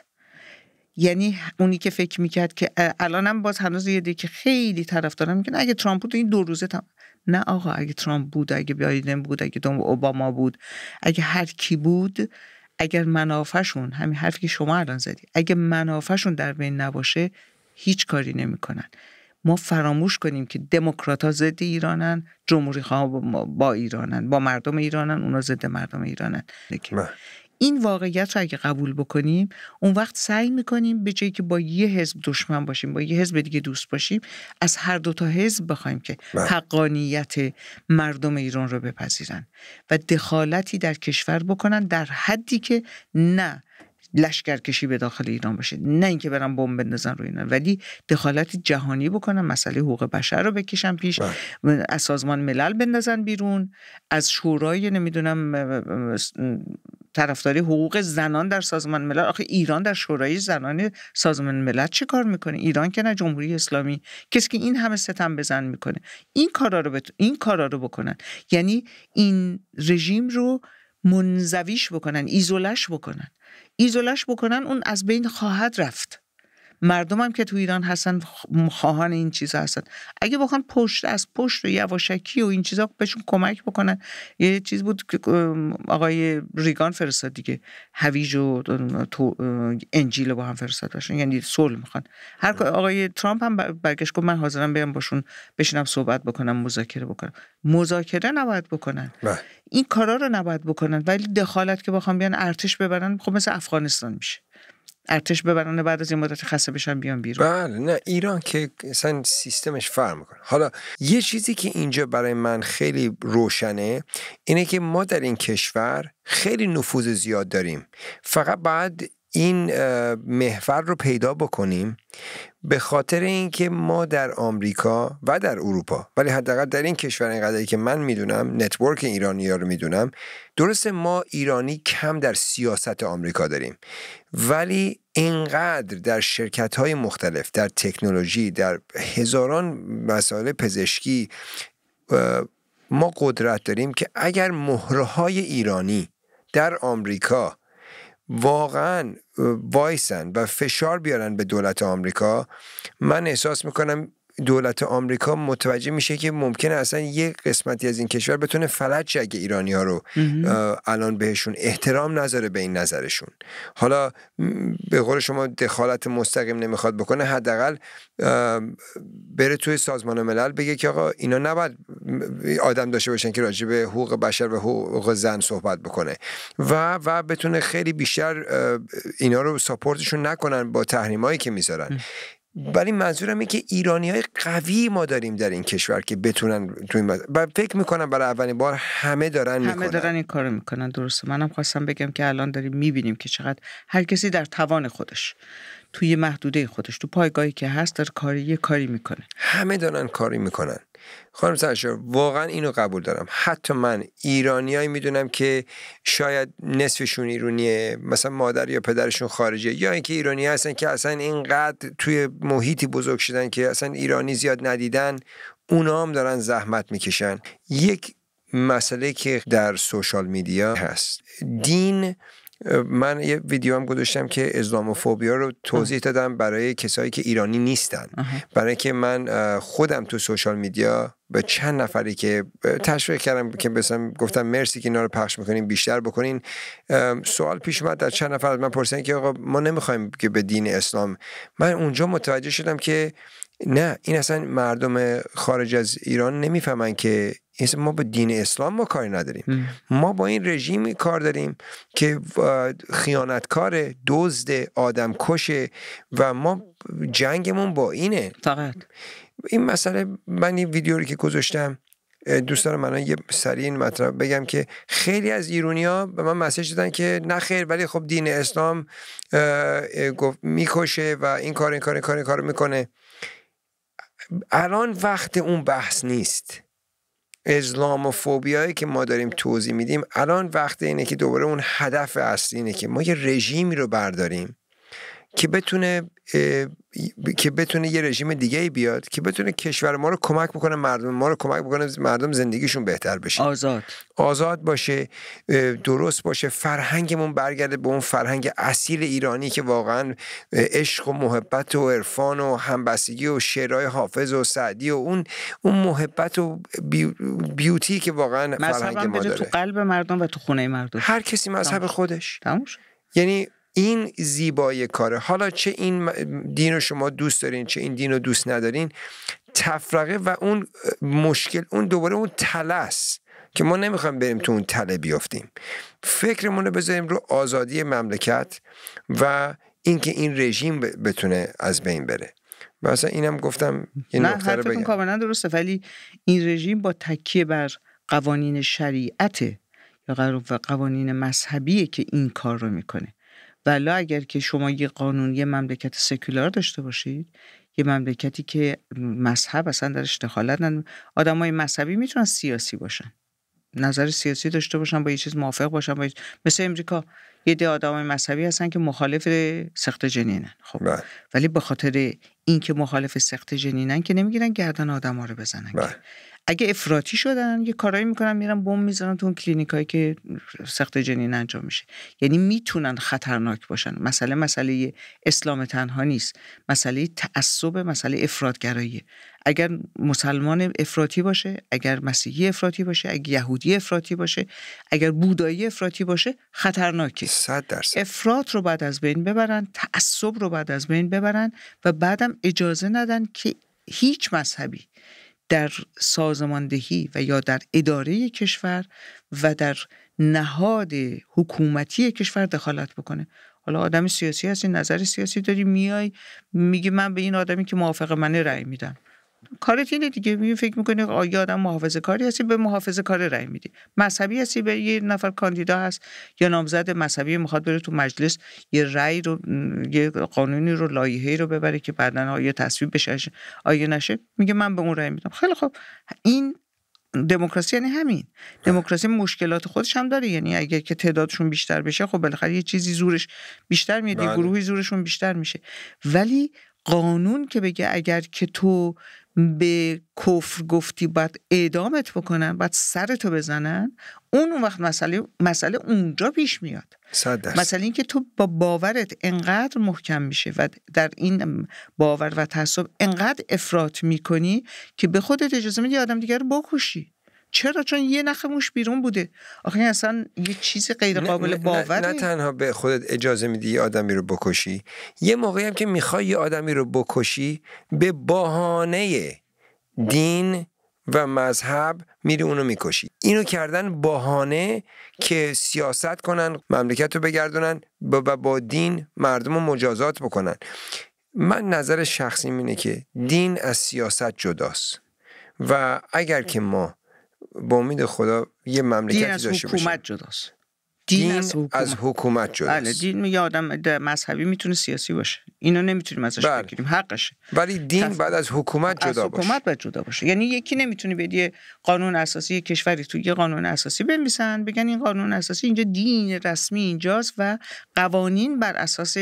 یعنی اونی که فکر میکرد که الانم باز هنوز یه دیگه که خیلی طرفدارم میگن اگه ترامپ بود این دو روزه تم... نه آقا، اگه ترامپ بود، اگه بایدن بود، اگه دوم اوباما بود، اگه هر کی بود، اگر منافعشون، همین حرفی که شما الان زدی، اگه منافعشون در بین نباشه هیچ کاری نمیکنن. ما فراموش کنیم که دموکرات‌ها ضد ایرانن، جمهوری‌خواها با ایرانن، با مردم ایرانن، اونا ضد مردم ایرانن. این واقعیت رو اگه قبول بکنیم، اون وقت سعی میکنیم به جایی که با یه حزب دشمن باشیم، با یه حزب دیگه دوست باشیم، از هر دو تا حزب بخوایم که حقانیت مردم ایران رو بپذیرن و دخالتی در کشور بکنن در حدی که نه لشکرکشی به داخل ایران باشه، نه اینکه برن بمب بندازن روی ایران، ولی دخالت جهانی بکنن، مسئله حقوق بشر رو بکشن پیش، بله. از سازمان ملل بندازن بیرون، از شورای نمیدونم طرفداری حقوق زنان در سازمان ملل. آخه ایران در شورای زنان سازمان ملل چه کار میکنه؟ ایران که نه جمهوری اسلامی، کسی که این همه ستم بزن میکنه. این کارا رو بت... این کارا رو بکنن، یعنی این رژیم رو منزویش بکنن، ایزولش بکنن. ایزولش بکنن اون از بین خواهد رفت. مردم هم که تو ایران هستن خواهان این چیزا هستن. اگه بخوان پشت از پشت و یواشکی و این چیزا بهشون کمک بکنن، یه چیز بود که آقای ریگان فرستاد دیگه، هویج و انجیل با هم فرستادشون، یعنی صلح میخوان. هر آقای ترامپ هم برگشت گفت من حاضرم برم باشون بشینم صحبت بکنم، مذاکره بکنم. مذاکره نباید بکنن، با. این کارا رو نباید بکنن، ولی دخالت که بخوام بیان ارتش ببرن، خب مثل افغانستان میشه. ارتش ببرن بعد از این مدت خسته بشن بیان بیرون. بله، نه ایران که اصلا سیستمش فرق میکنه. حالا یه چیزی که اینجا برای من خیلی روشنه اینه که ما در این کشور خیلی نفوذ زیاد داریم، فقط باید این محور رو پیدا بکنیم، به خاطر اینکه ما در آمریکا و در اروپا، ولی حداقل در این کشور اینقدری که من میدونم، نتورک ایرانی‌ها رو میدونم، درسته ما ایرانی کم در سیاست آمریکا داریم، ولی اینقدر در شرکت‌های مختلف، در تکنولوژی، در هزاران مسائل پزشکی ما قدرت داریم که اگر مهرهای ایرانی در آمریکا واقعا وایسن و فشار بیارن به دولت آمریکا، من احساس میکنم دولت آمریکا متوجه میشه که ممکنه اصلا یک قسمتی از این کشور بتونه فلج شه اگه ایرانی ها رو الان بهشون احترام نذاره به این نظرشون. حالا به قول شما دخالت مستقیم نمیخواد بکنه، حداقل بره توی سازمان ملل بگه که آقا اینا نباید آدم داشته باشن که راجع به حقوق بشر و حقوق زن صحبت بکنه و و بتونه خیلی بیشتر اینا رو ساپورتشون نکنن با تحریمایی که میذارن. ولی منظورم اینه که ایرانی‌های قوی ما داریم در این کشور که بتونن تو این مد... و فکر میکنم برای اولین بار همه دارن همه میکنن. همه دارن این کارو میکنن. درسته. منم خواستم بگم که الان داریم میبینیم که چقدر هر کسی در توان خودش، توی محدوده خودش، تو پایگاهی که هست داره کاری یه کاری میکنه. همه دارن کاری میکنن. خانم سرشار، واقعا اینو قبول دارم. حتی من ایرانیایی میدونم که شاید نصفشون ایرانیه، مثلا مادر یا پدرشون خارجه، یا اینکه ایرانی هستن که اصلا اینقدر توی محیطی بزرگ شدن که اصلا ایرانی زیاد ندیدن، اونا هم دارن زحمت میکشن. یک مسئله که در سوشال میدیا هست، دین. من یه ویدیو هم گذاشتم که اسلاموفوبیا رو توضیح دادم برای کسایی که ایرانی نیستن. برای که من خودم تو سوشال میدیا به چند نفری که تشویق کردم که مثلا گفتم مرسی که اینا رو پخش میکنین، بیشتر بکنین، سوال پیش اومد در چند نفر از من پرسیدن که آقا ما نمیخوایم که به دین اسلام. من اونجا متوجه شدم که نه، این اصلا مردم خارج از ایران نمیفهمن که ما با دین اسلام ما کاری نداریم. ام. ما با این رژیمی کار داریم که خیانتکار، دزد، آدم کشه و ما جنگمون با اینه فقط. این مسئله. من این ویدیو رو که گذاشتم، دوست دارم من یه سریع این مطلب بگم که خیلی از ایرانی‌ها به من مسیج دادن که نه خیر، ولی خب دین اسلام میکشه و این کار این کار این کار این کار میکنه. الان وقت اون بحث نیست. اسلاموفوبیایی که ما داریم توضیح میدیم، الان وقت اینه که دوباره اون هدف اصلی اینه که ما یه رژیمی رو برداریم که بتونه که بتونه یه رژیم دیگه بیاد که بتونه کشور ما رو کمک بکنه، مردم ما رو کمک بکنه، مردم زندگیشون بهتر بشه، آزاد آزاد باشه، درست باشه، فرهنگمون برگرده به اون فرهنگ اصیل ایرانی که واقعا عشق و محبت و عرفان و همبستگی و شعرهای حافظ و سعدی و اون اون محبت و بیوتی که واقعا فرهنگ ما داره. تو قلب مردم و تو خونه مردم. هر کسی مذهب خودش. تموش. یعنی این زیبایی کاره. حالا چه این دین رو شما دوست دارین چه این دین رو دوست ندارین، تفرقه و اون مشکل اون دوباره اون تله است که ما نمیخوایم بریم تو اون تله بیافتیم. فکرمون رو بذاریم رو آزادی مملکت و اینکه این رژیم بتونه از بین بره. مثلا اینم گفتم این نه نکته رو بگم. کاملا درسته، ولی این رژیم با تکیه بر قوانین شریعت یا قوانین مذهبیه که این کار رو میکنه. ولی اگر که شما یه قانون، یه مملکت سکولار داشته باشید، یه مملکتی که مذهب اصلا درش دخالت نداره، آدمای مذهبی میتونن سیاسی باشن، نظر سیاسی داشته باشن، با یه چیز موافق باشن، با یه... مثل امریکا یه ده آدمای مذهبی هستن که مخالف سخت جنینن. خب بله. ولی به خاطر اینکه مخالف سخت جنینن که نمیگیرن گردن آدما رو بزنن. بله. اگه افراطی شدن یه کارایی میکنن، میرن بمب میزنن تو اون کلینیکایی که سخت جنین انجام میشه. یعنی میتونن خطرناک باشن. مسئله مسئله اسلام تنها نیست، مسئله تعصب، مسئله افراطگرایی. اگر مسلمان افراطی باشه، اگر مسیحی افراطی باشه، اگر یهودی افراطی باشه، اگر بودایی افراطی باشه، خطرناکه. صد درصد افراط رو بعد از بین ببرن، تعصب رو بعد از بین ببرن و بعدم اجازه ندن که هیچ مذهبی در سازماندهی و یا در اداره کشور و در نهاد حکومتی کشور دخالت بکنه. حالا آدم سیاسی هستی، نظر سیاسی داری، میای میگی من به این آدمی که موافق منه رأی میدم. کارت اینه دیگه. می فکر میکنی آیا آدم محافظه کاری هستی، به محافظه کاری رأی میدی. مذهبی هستی، به یه نفر کاندیدا هست یا نامزد مذهبی میخواد بره تو مجلس یه رأی رو، یه قانونی رو، لایحه‌ای رو ببره که بعداً آیا تصویب بشه آیا نشه، میگه من به اون رأی میدم. خیلی خب، این دموکراسی یعنی همین. دموکراسی مشکلات خودش هم داره. یعنی اگر که تعدادشون بیشتر بشه، خب بالاخره یه چیزی زورش بیشتر میاد، یه گروهی زورشون بیشتر میشه. ولی قانون که بگه اگر که تو به کفر گفتی باید اعدامت بکنن، باید سرتو بزنن، اون اون وقت مسئله مسئله اونجا پیش میاد. مثلا این که تو با باورت انقدر محکم میشه و در این باور و تعصب انقدر افراط میکنی که به خودت اجازه میدی آدم دیگر رو بکشی. چرا؟ چون یه نخ موش بیرون بوده. آخه اصلا یه چیز غیر قابل باوره. نه, نه, نه تنها به خودت اجازه میدی یه آدمی رو بکشی، یه موقعی هم که میخوای یه آدمی رو بکشی به بهانه دین و مذهب میری اونو میکشی. اینو کردن بهانه که سیاست کنن، مملکت رو بگردونن و با, با دین مردم رو مجازات بکنن. من نظر شخصی اینه که دین از سیاست جداست و اگر که ما با امید خدا یه مملکتی داشته باشیم، دین از حکومت جداست. دین, دین از حکومت, از حکومت جداست. بله، دین یه آدم مذهبی میتونه سیاسی باشه، اینو نمیتونیم ازش بله. بگیریم، حقشه. ولی دین تف... بعد از حکومت جدا باشه. از حکومت باید جدا باشه. یعنی یکی نمیتونه بدی قانون اساسی یک کشوری تو یه قانون اساسی بنویسن بگن این قانون اساسی اینجا دین رسمی اینجاست و قوانین بر اساس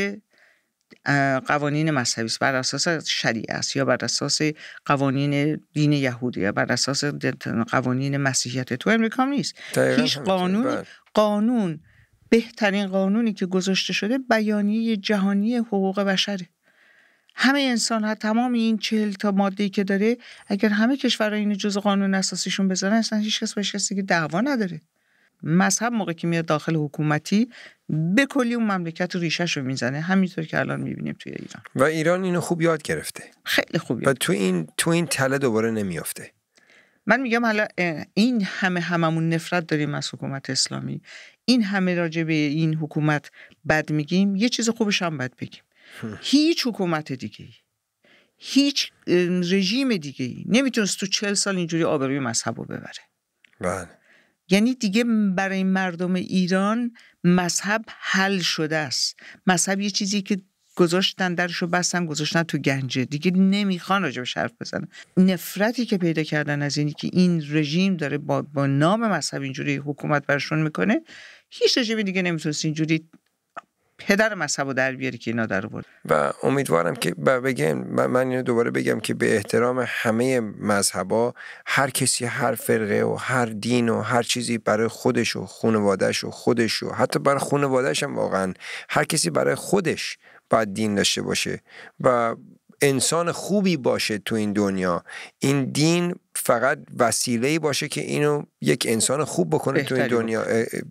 قوانین مذهبی است، بر اساس شریعه است، یا بر اساس قوانین دین یهودی، یا بر اساس قوانین مسیحیت. تو امریکا نیست. هیچ قانون قانون بهترین قانونی که گذاشته شده بیانیه جهانی حقوق بشره. همه انسان ها، تمام این چهل تا ماده‌ای که داره، اگر همه کشورها اینو جزء قانون اساسیشون بذارن، اصلا هیچ کس باشه کسی که دعوا نداره. مذهب موقعی که میاد داخل حکومتی به کلی اون مملکت ریشه‌ش رو میزنه، همینطور که الان میبینیم توی ایران. و ایران اینو خوب یاد گرفته، خیلی خوب یاد. و تو این تو این تله دوباره نمیافته. من میگم حالا این همه هممون نفرت داریم از حکومت اسلامی، این همه راجع به این حکومت بد میگیم، یه چیز خوبش هم بد بگیم. هیچ حکومت دیگه ای، هیچ رژیم دیگه ای نمیتونست تو چهل سال اینجوری آبروی مذهب رو ببره. بله. یعنی دیگه برای مردم ایران مذهب حل شده است. مذهب یه چیزی که گذاشتن درشو بستن، گذاشتن تو گنجه، دیگه نمیخوان راجبش حرف بزنن. نفرتی که پیدا کردن از اینی که این رژیم داره با, با نام مذهب اینجوری حکومت برشون میکنه، هیچ رژیمی دیگه نمیتونست اینجوری پدر مذهب رو در بیاری که اینا در آورد. و امیدوارم که بگم، من اینو دوباره بگم که به احترام همه مذهبا، هر کسی هر فرقه و هر دین و هر چیزی برای خودش و خانواده‌اش و خودش و حتی برای خانواده‌اش هم واقعا هر کسی برای خودش باید دین داشته باشه و انسان خوبی باشه تو این دنیا. این دین فقط وسیله‌ای باشه که اینو یک انسان خوب بکنه تو این دنیا،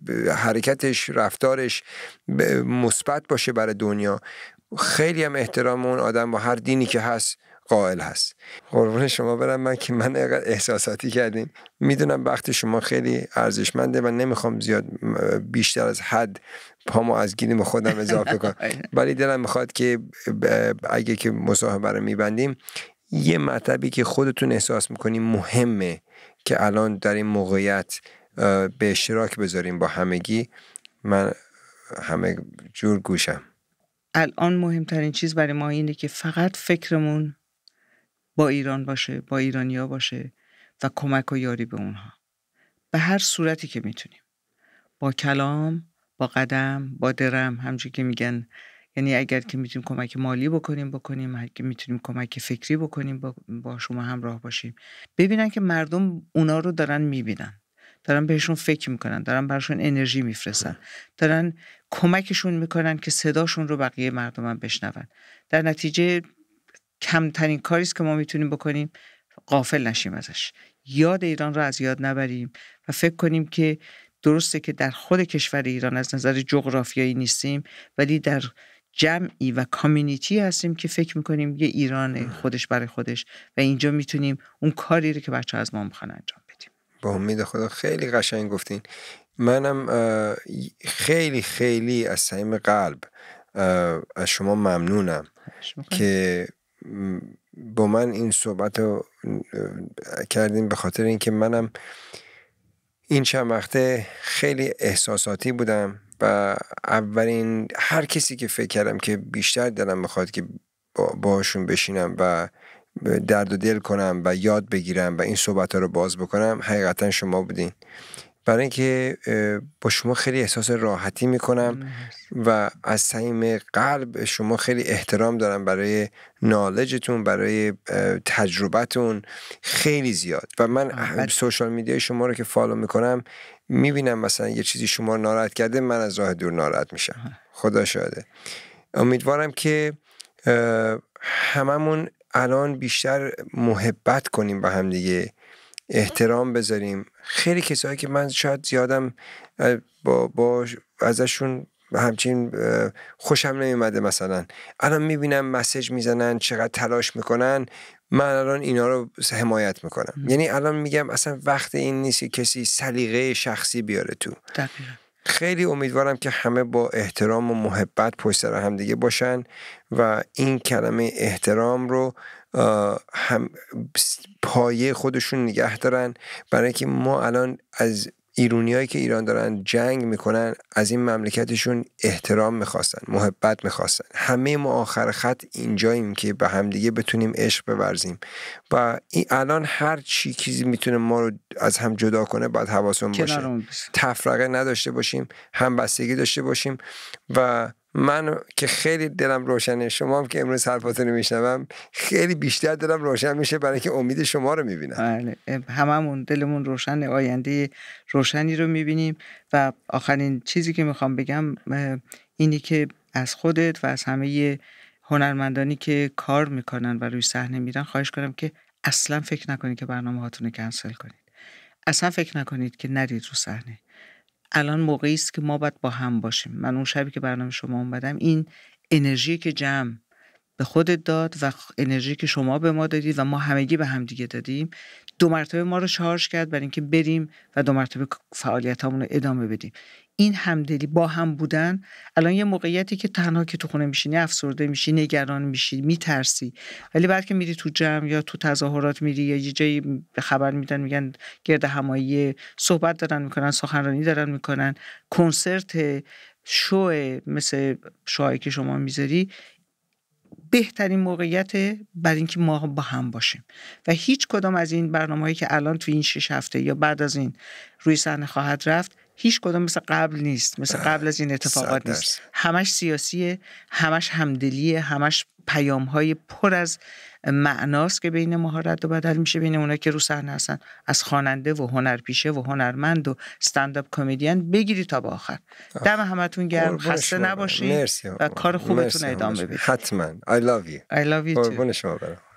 حرکتش، رفتارش مثبت باشه برای دنیا. خیلی هم احترام اون آدم با هر دینی که هست قائل هست. قربون شما برم من که من احساساتی کردین. میدونم وقت شما خیلی ارزشمنده و نمیخوام زیاد بیشتر از حد پامو از گیریم خودم اضافه کنم، ولی دلم میخواد که اگه که مصاحبه رو میبندیم یه مطلبی که خودتون احساس میکنیم مهمه که الان در این موقعیت به اشتراک بذاریم با همگی، من همه جور گوشم. الان مهمترین چیز برای ما اینه که فقط فکرمون با ایران باشه، با ایرانیا باشه و کمک و یاری به اونها به هر صورتی که میتونیم، با کلام، با قدم، با درم، همچون که میگن. یعنی اگر که میتونیم کمک مالی بکنیم بکنیم، اگر میتونیم کمک فکری بکنیم با, با شما همراه باشیم. ببینن که مردم اونا رو دارن میبینن، دارن بهشون فکر میکنن، دارن براشون انرژی میفرستن، دارن کمکشون میکنن که صداشون رو بقیه مردم هم بشنون. در نتیجه کمترین کاریست که ما میتونیم بکنیم غافل نشیم ازش، یاد ایران رو از یاد نبریم و فکر کنیم که درسته که در خود کشور ایران از نظر جغرافیایی نیستیم، ولی در جمعی و کامیونیتی هستیم که فکر میکنیم یه ایران خودش برای خودش و اینجا میتونیم اون کاری رو که بچه از ما میخوان انجام بدیم. با امید خدا خیلی قشنگ گفتین. منم خیلی خیلی از صمیم قلب از شما ممنونم که با من این صحبت رو کردیم، به خاطر اینکه منم این چند وقته خیلی احساساتی بودم و اولین هر کسی که فکر کردم که بیشتر دلم میخواد که باهاشون بشینم و درد و دل کنم و یاد بگیرم و این صحبت ها رو باز بکنم حقیقتا شما بودین. برای اینکه با شما خیلی احساس راحتی میکنم و از صمیم قلب شما خیلی احترام دارم برای نالجتون، برای تجربتون خیلی زیاد. و من سوشال میدیای شما رو که فالو میکنم میبینم مثلا یه چیزی شما رو ناراحت کرده، من از راه دور ناراحت میشم. خدا شاهده. امیدوارم که هممون الان بیشتر محبت کنیم با هم دیگه، احترام بذاریم. خیلی کسایی که من شاید زیادم با, با ازشون همچین خوشم نمیمده، مثلا الان میبینم مسیج میزنن، چقدر تلاش میکنن، من الان اینا رو حمایت میکنم. م. یعنی الان میگم اصلا وقت این نیست که کسی سلیقه شخصی بیاره تو. دقیقا. خیلی امیدوارم که همه با احترام و محبت پشت سر هم دیگه باشن و این کلمه احترام رو هم پایه خودشون نگه دارن، برای که ما الان از ایرانیایی که ایران دارن جنگ میکنن از این مملکتشون احترام میخواستن، محبت میخواستن. همه ما آخر خط اینجاییم که به هم دیگه بتونیم عشق بورزیم و این الان هر چی چیزی میتونه ما رو از هم جدا کنه باید حواسمون باشه، تفرقه نداشته باشیم، همبستگی داشته باشیم. و من که خیلی دلم روشنه، شما هم که امروز حرفاتون رو میشنوم خیلی بیشتر دلم روشن میشه، برای که امید شما رو میبینم. بله، هممون دلمون روشن، آینده روشنی رو میبینیم. و آخرین چیزی که میخوام بگم اینی که از خودت و از همه هنرمندانی که کار میکنن و روی صحنه میرن خواهش کنم که اصلا فکر نکنید که برنامه هاتون رو کنسل کنید، اصلا فکر نکنید که نرید رو صحنه. الان موقعی است که ما باید با هم باشیم. من اون شبی که برنامه شما اومدم، این انرژی که جمع به خودت داد و انرژی که شما به ما دادید و ما همگی به هم دیگه دادیم، دو مرتبه ما رو شارژ کرد برای اینکه بریم و دو مرتبه فعالیتامون رو ادامه بدیم. این همدلی، با هم بودن. الان یه موقعیتی که تنها که تو خونه میشینی افسرده میشی، نگران میشی، میترسی، ولی بعد که میری تو جمع یا تو تظاهرات میری یا یه جایی خبر میدن میگن گرد همایی صحبت دارن میکنن، سخنرانی دارن میکنن، کنسرت، شو مثل شوهایی که شما میذاری، بهترین موقعیت برای اینکه ما با هم باشیم. و هیچ کدام از این برنامه‌هایی که الان تو این شش هفته یا بعد از این روی صحنه خواهد رفت، هیچ کدام مثل قبل نیست، مثل قبل از این اتفاقات نیست. همش سیاسیه، همش همدلیه، همش پیام‌های پر از معناست که بین ما رد و بدل میشه، بین اونایی که رو صحنه هستن، از خواننده و هنرپیشه و هنرمند و استندآپ کمدین بگیری تا به آخر. دم همتون گرم، خسته نباشید و کار خوبتون ادامه بدید. حتما. I love you. I love you too. قربون شما برم.